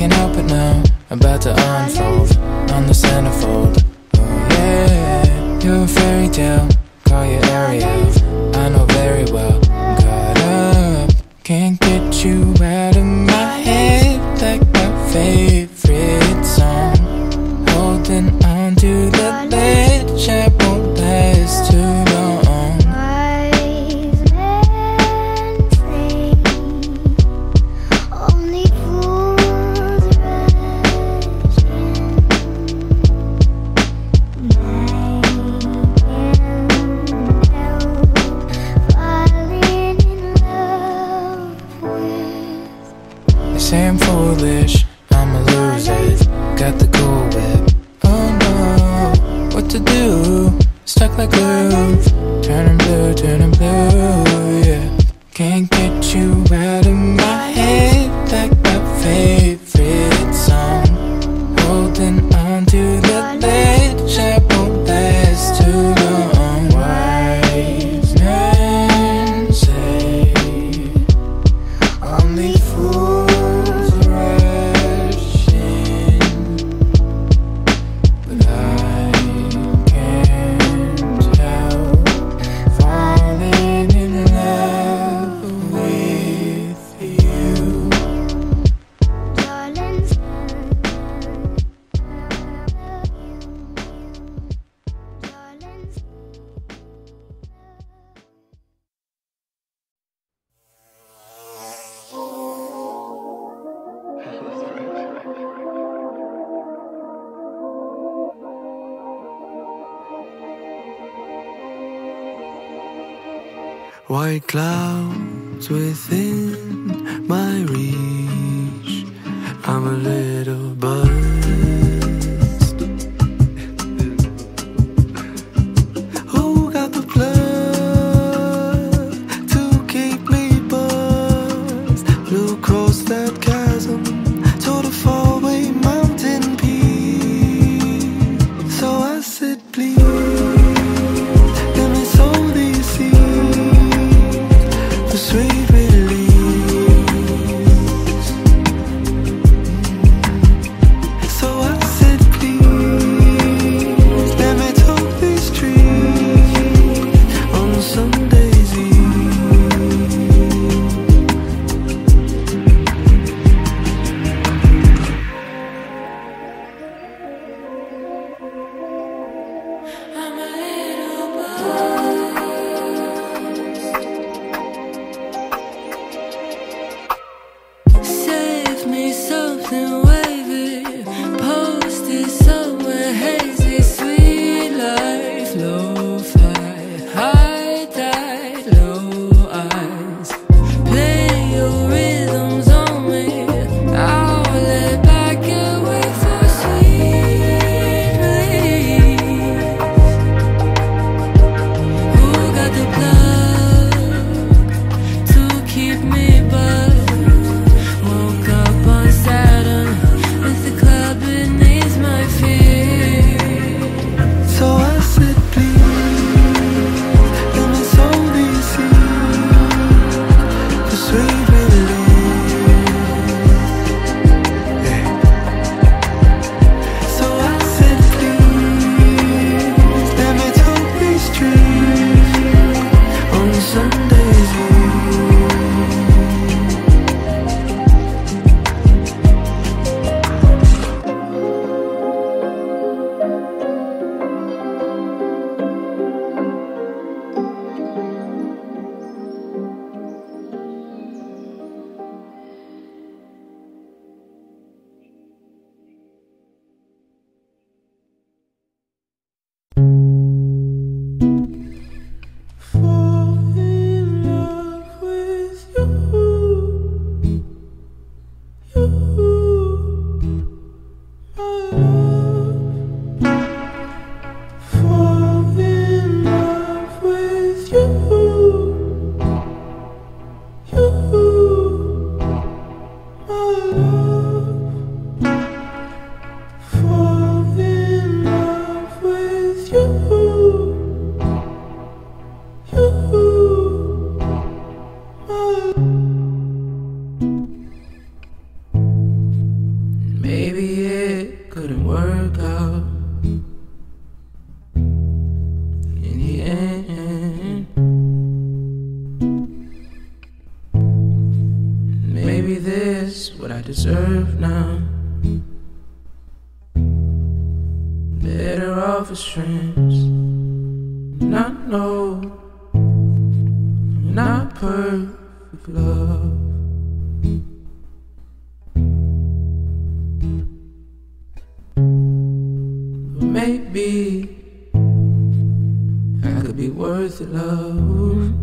can't help it now. About to unfold on the centerfold. Oh yeah, you're a fairy tale, call you Ariel. I know very well, I'm caught up. Can't get you out of my head like my favorite song. Holding on to the ledge, I won't last too long. Say I'm foolish, I'ma lose it. Got the cool whip. Oh no, what to do? Stuck like glue. Turning blue, yeah. Can't get you out of my head like my favorite song. Holding on to the ledge, I won't last too long. Wise men say only fools white clouds within my reach. I'm a little buzzed. Who got the blood to keep me buzzed? Flew across that chasm toward a faraway mountain peak. So I said, please, let me sow these seeds for sweet release. So I said, please, let me talk these trees on Sunday's Eve. I'm a little buzzed. Save me something wavy, posted somewhere hazy, sweet life, lo-fi, high tide, low eyes. Play your rhythms on me, I'll lay back and wait for sweet release. Who got the plug to keep me buzzed? Woke up on Saturn with the club beneath my feet. So I said, please, let me sow these seeds for sweet release. Yeah. So I said, please, let me talk these trees on Sunday's Eve. Fall in love with you, my love. Fall in love with you, my love. Fall in love with you. deserve now. Better off as friends. And I know you're not perfect, love. But maybe I could be worth it, love.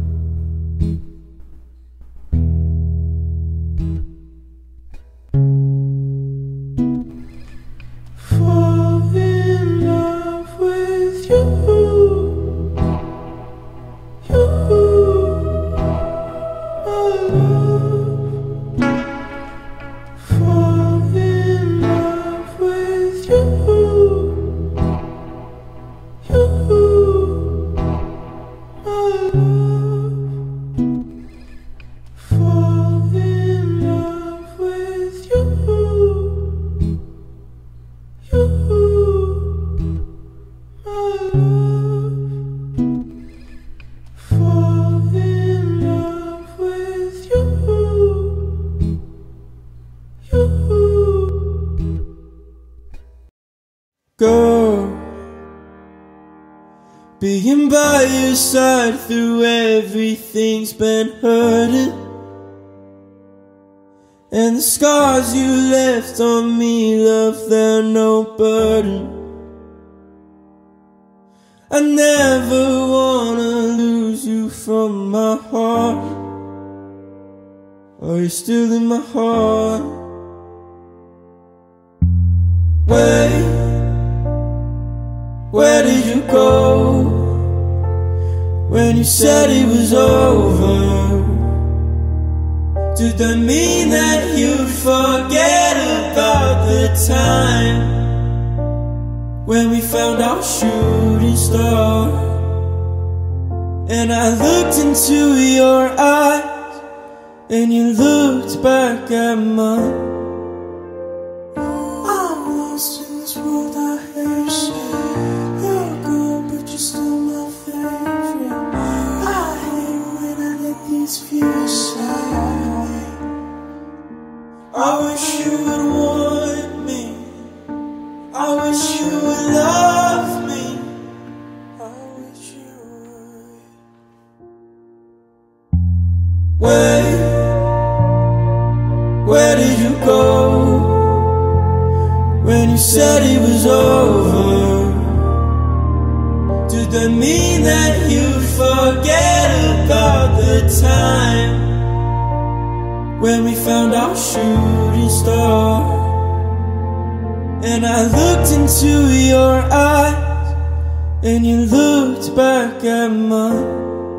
Fall in love with you, my love. Fall in love with you, my love. Fall in love with you. Girl, being by your side through everything's been hurting, and the scars you left on me, love, they're no burden. I never wanna lose you from my heart. Are you still in my heart? Where did you go when you said it was over? Did that mean that you'd forget about the time when we found our shooting star? And I looked into your eyes, and you looked back at mine. I'm lost in this world, I hear you say you're gone, but you're still my favorite. I hate when I let these fears slide. I wish you would want me, I wish you would love me, I wish you would. Where did you go when you said it was over? Did that mean that you'd forget about the time when we found our shooting star? And I looked into your eyes, and you looked back at mine.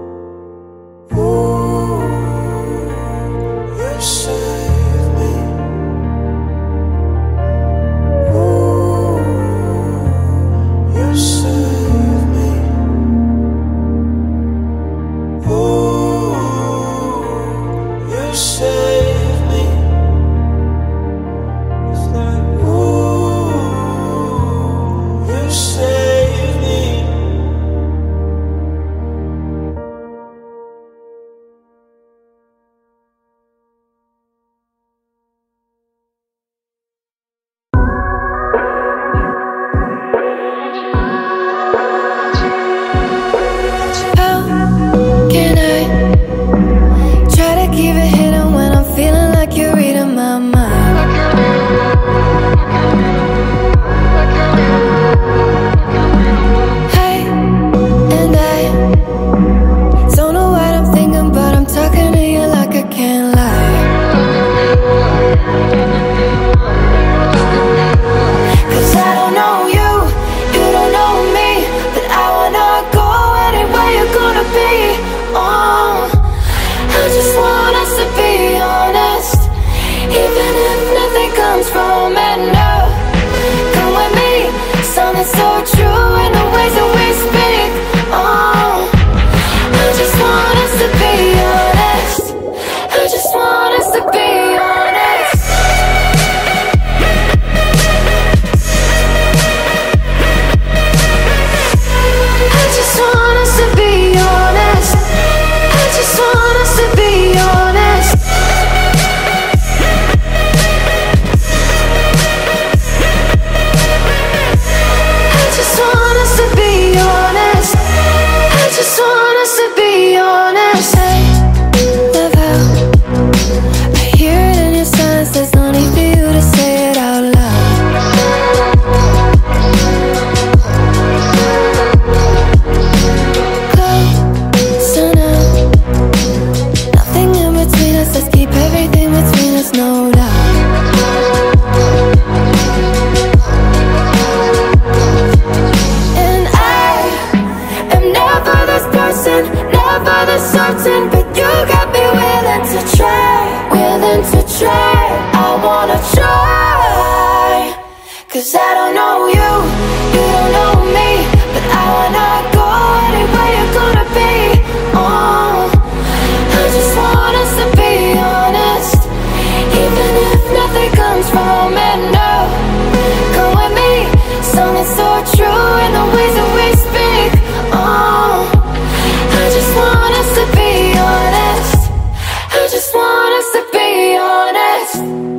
Ooh, you saved me. Ooh, you saved me. Ooh, you saved me. It's like, ooh, you saved me. 'Cause I don't know you, you don't know me, but I wanna go anywhere you're gonna be. I just want us to be honest, even if nothing comes from it. No, come with me, something so true in the ways that we speak. I just want us to be honest, I just want us to be honest.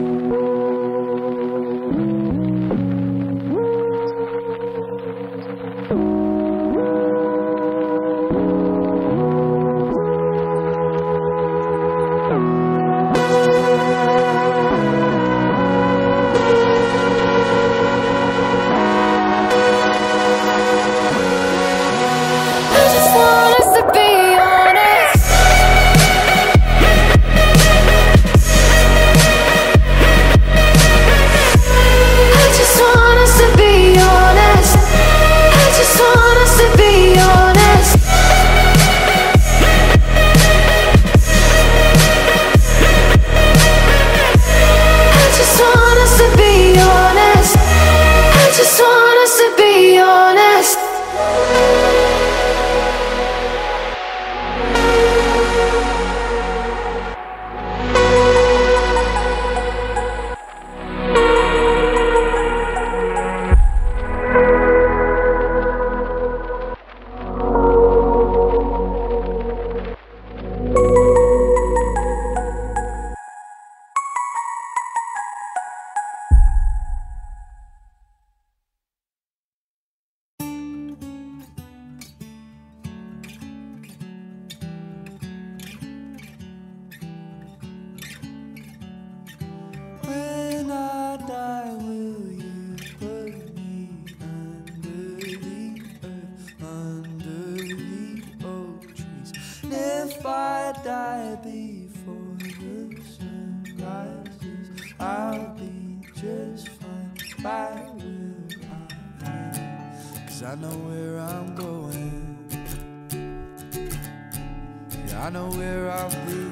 I know where I'm going. Yeah, I know where I'll be.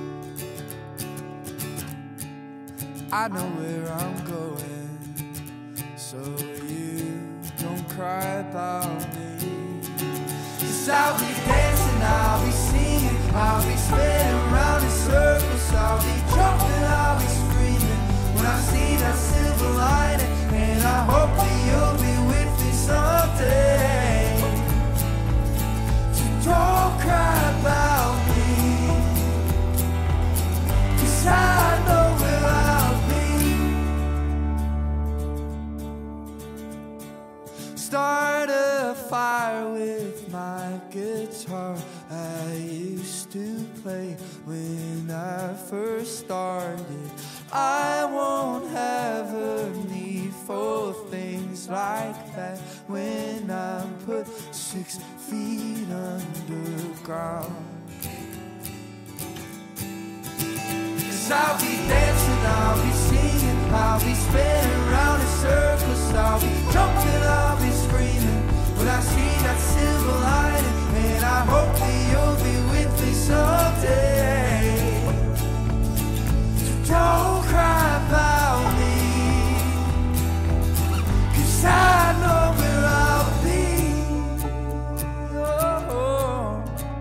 I know where I'm going. So you don't cry about me. 'Cause I'll be dancing, I'll be singing, I'll be spinning around in circles, I'll be jumping, I'll be screaming when I see that silver lining. And I hope that you'll be with me someday. So don't cry about me, 'cause I know where I'll be. Start a fire with my guitar I used to play when I first started. I won't have a need for things like that when I'm put 6 feet underground. 'Cause I'll be dancing, I'll be singing, I'll be spinning around in circles, I'll be jumping, I'll be screaming when I see that silver lining. And I hope that you'll be with me someday. So don't cry about me, 'cause I know where I'll be. Oh.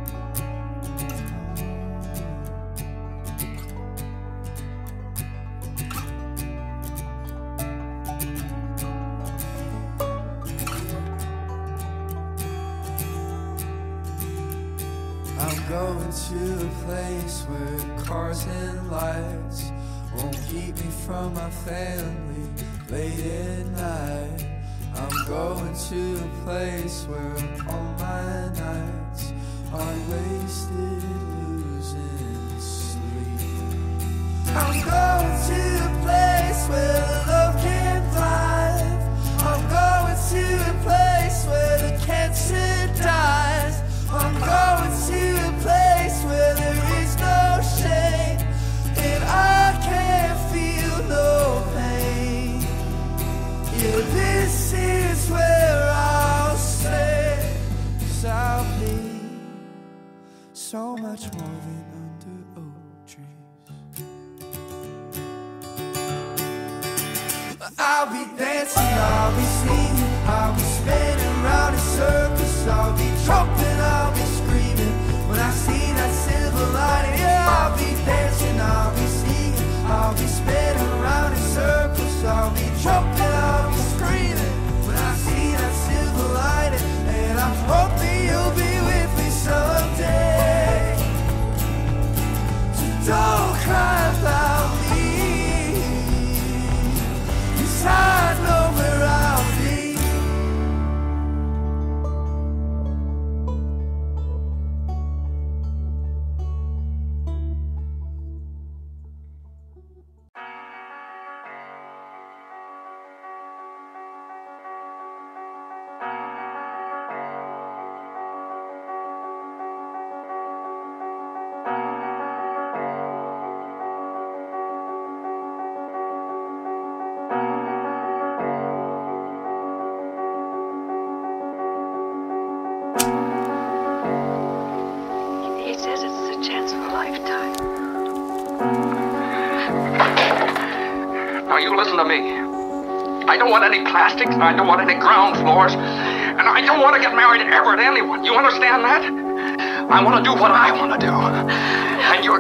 I'm going to a place where cars and lights won't keep me from my family late at night. I'm going to a place where all my nights are wasted losing sleep. I'm going to a place where love can't thrive. I'm going to a place where the cancer dies. I'm going to a place where there is no shame, and I can't feel no pain. Yeah, this is where I'll stay, 'cause I'll be so much more than under oak trees. I'll be dancing, I'll be singing, I'll be spinning round in circles, I'll be jumping, I'll be screaming when I see that silver lining. Yeah, I'll be dancing, I'll be singing, I'll be spinning around in circles, I'll be jumping, I'll be screaming when I see that silver lining. And I'm hoping you'll be with me someday. So don't cry about me, 'cause I know where I'll be. He says it's the chance of a lifetime. Now you listen to me. I don't want any plastics, and I don't want any ground floors, and I don't want to get married ever to anyone. You understand that? I want to do what I want to do. And you're...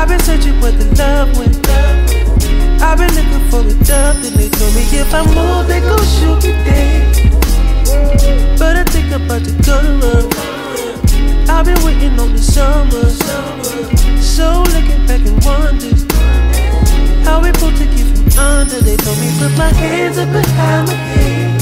I've been searching where the love went. I've been looking for a dove, then they told me if I move, they gon' shoot me dead. But I think I'm about to go to run. I've been waiting on the summer. So looking back and wonders how we pulled to get from under. They told me put my hands up behind my head.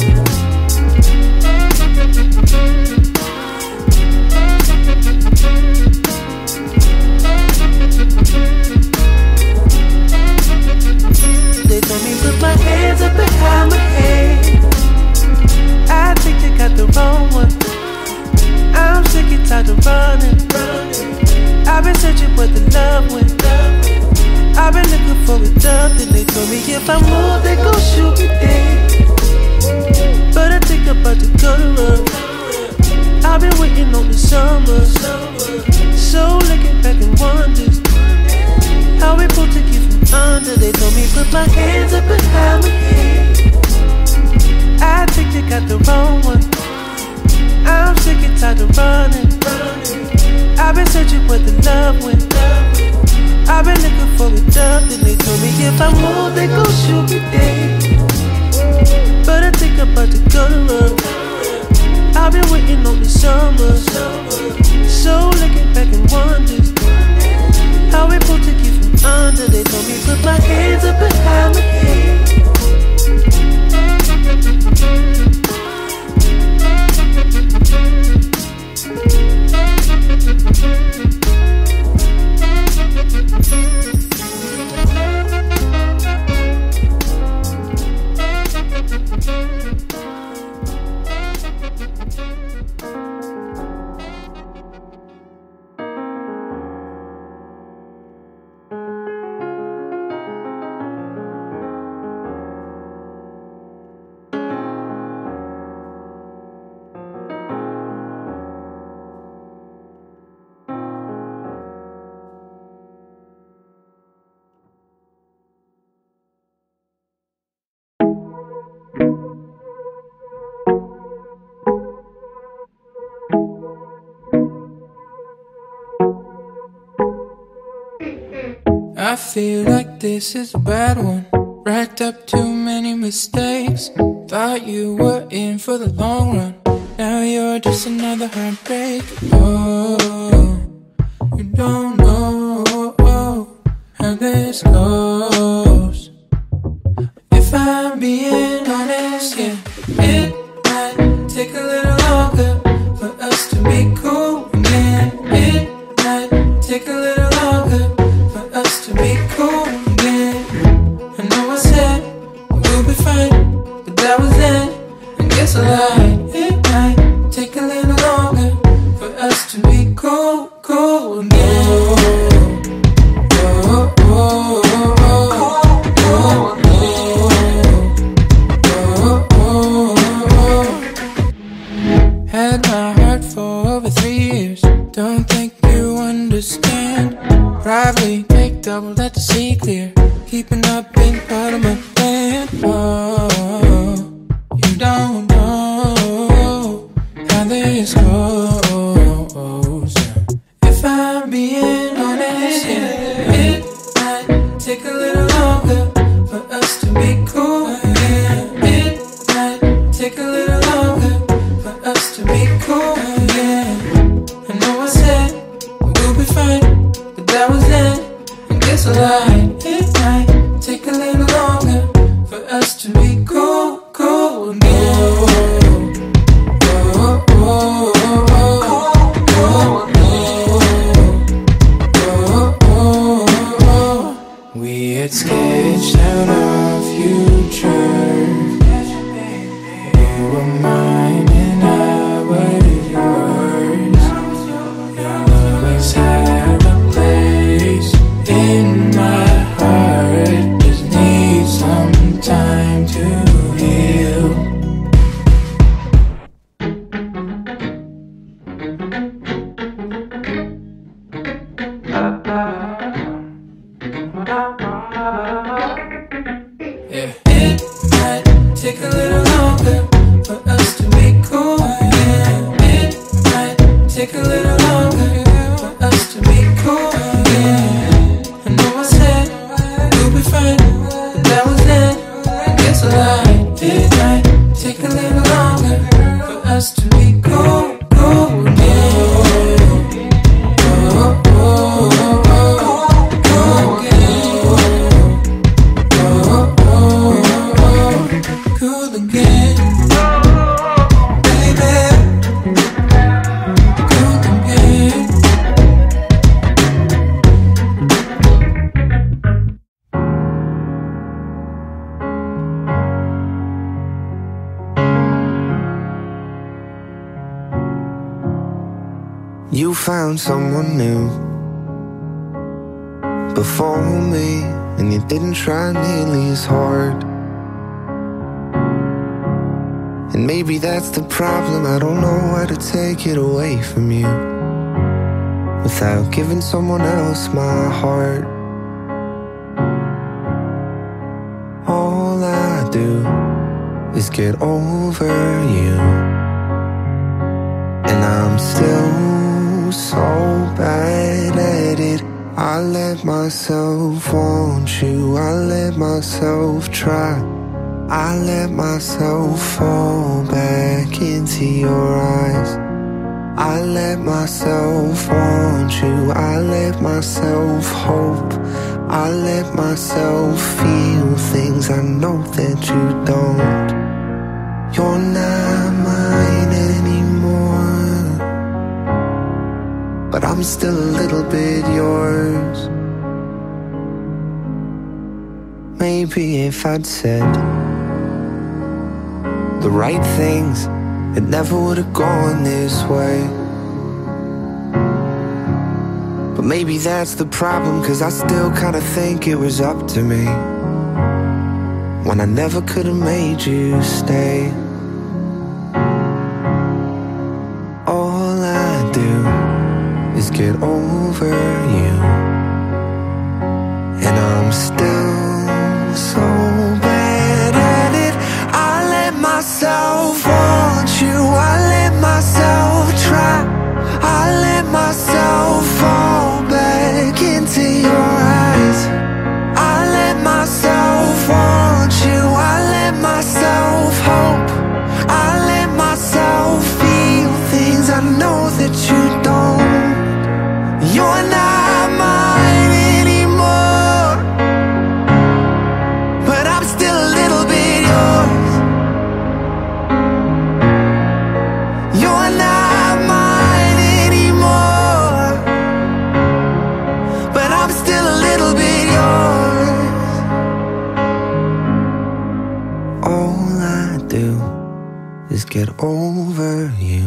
They told me put my hands up behind my head. I think they got the wrong one. I'm sick and tired of running. I've been searching where the love went. I've been looking for a dove, then they told me if I move, they gon' shoot me dead. But I think I'm about to go to run. I've been waiting on the summer. So looking back and wonders how we pulled to get from under. They told me put my hands up behind my head. I think they got the wrong one. I'm sick and tired of running. I've been searching where the love went. I've been looking for a dove, then they told me if I move, they gon' shoot me dead. But I think I'm about to go to run. I've been waiting on the summer. So looking back and wonders how we pulled to get from under. They told me put my hands up behind my head. I feel like this is a bad one. Racked up too many mistakes. Thought you were in for the long run. Now you're just another heartbreak. Oh, you don't know how this goes. If I'm being honest, yeah, it might take a little longer for us to be cool again. It might take a little longer for us to be cool again. I know I said we'll be fine, but that was then. I guess I lied. It might take a little longer for us to be cool again. Oh, oh, oh, oh, oh, oh, oh, oh. Had my heart for over 3 years. Don't think you understand. Probably take double that to see clear. Keeping up ain't part of my plan. Oh, you don't know how this goes. If I'm being honest, yeah, it might take a little longer for us to be cool again. It might take a little longer for us to be cool again. I know I said we'll be fine, but that was then. I guess I lied. It might take a little longer for us to be cool again. Oh, oh, oh, oh, oh, oh, oh. We had sketched out our future. You were mine and I was yours. You'll always have a place in my heart. Just need some time to heal. Yeah. It might take a little longer for us to be cool. Yeah. It might take a little longer for us to be cool. Yeah. You found someone new before me, and you didn't try nearly as hard. And maybe that's the problem, I don't know how to take it away from you without giving someone else my heart. All I do is get over you, and I'm still so bad at it. I let myself want you, I let myself try, I let myself fall back into your eyes. I let myself want you, I let myself hope, I let myself feel things I know that you don't. You're not mine anymore, but I'm still a little bit yours. Maybe if I'd said the right things, it never would have gone this way. But maybe that's the problem, 'cause I still kinda think it was up to me when I never could have made you stay. All I do is get over you, and I'm still so bad at it. I let myself want you, I let myself try, I let myself fall back into your eyes. I let myself want you, I let myself hope, I let myself feel things I know that you don't. You're not mine anymore, but I'm still a little bit yours. You're not mine anymore, but I'm still a little bit yours. All I do is get over you,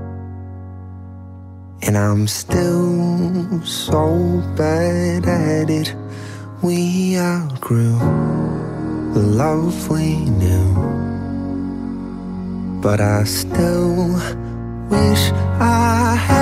and I'm still so bad at it. We outgrew the love we knew, but I still wish I had